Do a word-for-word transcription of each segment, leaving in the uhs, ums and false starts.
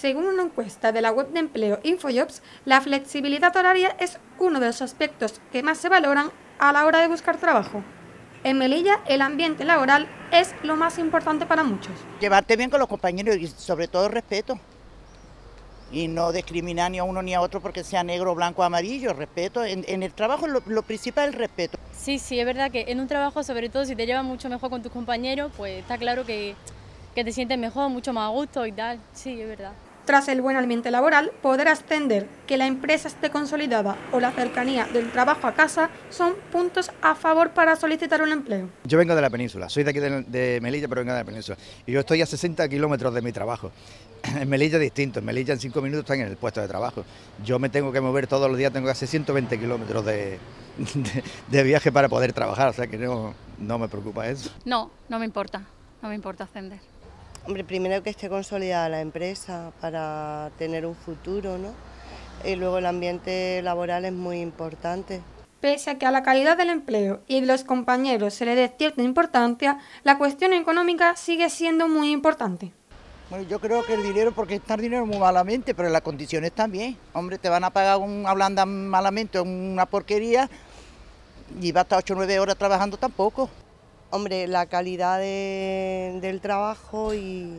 Según una encuesta de la web de empleo InfoJobs, la flexibilidad horaria es uno de los aspectos que más se valoran a la hora de buscar trabajo. En Melilla, el ambiente laboral es lo más importante para muchos. Llevarte bien con los compañeros y sobre todo respeto. Y no discriminar ni a uno ni a otro porque sea negro, blanco, amarillo, respeto. En, en el trabajo lo, lo principal es el respeto. Sí, sí, es verdad que en un trabajo, sobre todo si te llevas mucho mejor con tus compañeros, pues está claro que, que te sientes mejor, mucho más a gusto y tal, sí, es verdad. Tras el buen ambiente laboral, poder ascender, que la empresa esté consolidada o la cercanía del trabajo a casa son puntos a favor para solicitar un empleo. Yo vengo de la península, soy de aquí de, de Melilla, pero vengo de la península. Y yo estoy a sesenta kilómetros de mi trabajo. En Melilla es distinto, en Melilla en cinco minutos están en el puesto de trabajo. Yo me tengo que mover todos los días, tengo que hacer ciento veinte kilómetros de, de, de viaje para poder trabajar, o sea que no, no me preocupa eso. No, no me importa, no me importa ascender. Hombre, primero que esté consolidada la empresa para tener un futuro, ¿no? Y luego el ambiente laboral es muy importante. Pese a que a la calidad del empleo y de los compañeros se le dé cierta importancia, la cuestión económica sigue siendo muy importante. Bueno, yo creo que el dinero, porque está el dinero muy malamente, pero las condiciones también. Hombre, te van a pagar una blanda malamente, una porquería, y va a estar ocho o nueve horas trabajando tampoco. Hombre, la calidad de, del trabajo y,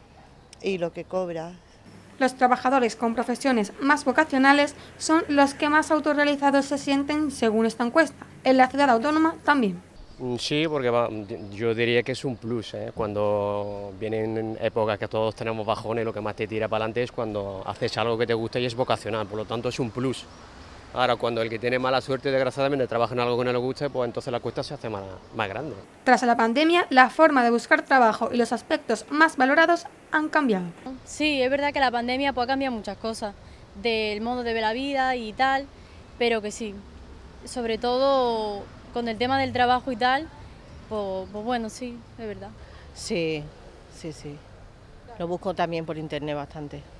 y lo que cobras. Los trabajadores con profesiones más vocacionales son los que más autorrealizados se sienten según esta encuesta. En la ciudad autónoma también. Sí, porque va, yo diría que es un plus, ¿eh? Cuando vienen épocas que todos tenemos bajones, lo que más te tira para adelante es cuando haces algo que te gusta y es vocacional, por lo tanto es un plus. Ahora, cuando el que tiene mala suerte, desgraciadamente, trabaja en algo que no le gusta, pues entonces la cuesta se hace más, más grande. Tras la pandemia, la forma de buscar trabajo y los aspectos más valorados han cambiado. Sí, es verdad que la pandemia pues, ha cambiado muchas cosas, del modo de ver la vida y tal, pero que sí, sobre todo con el tema del trabajo y tal, pues, pues bueno, sí, es verdad. Sí, sí, sí. Lo busco también por internet bastante.